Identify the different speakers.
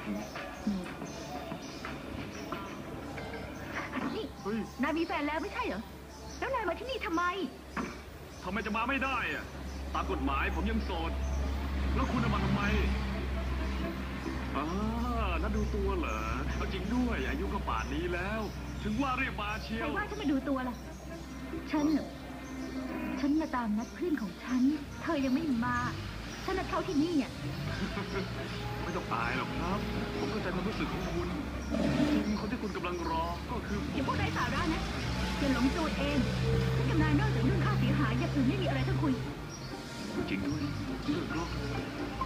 Speaker 1: นี่นายมีแฟนแล้วไม่ใช่เหรอแล้วนายมาที่นี่ทำไม
Speaker 2: จะมาไม่ได้อะตามกฎหมายผมยังโสดแล้วคุณมาทำไมนั่นดูตัวเหรอเอาจริงด้วยอายุก็ป่านนี้แล้วถึงว่าเรียกมาเชีย
Speaker 1: ใคร
Speaker 2: ว
Speaker 1: ว่าฉันมาดูตัวล่ะฉันมาตามนัดเพื่อนของฉันเธอยังไม่มาฉันนัดเขาที่นี่เนี่ย
Speaker 2: ไม่ต้องตายหรอกครับผมเข้าใจความรู้สึกของคุณจริงคนที่คุณกำลังรอก็คือผ
Speaker 1: อย่าม พูดไร้สาระนะอย่าหลงตัวเองฉันกับนายนอกจากเรื่องค่าเสียหายอย่างอื่นไม่มีอะไรต้องคุย
Speaker 2: จริงด้วยเลิกรอบ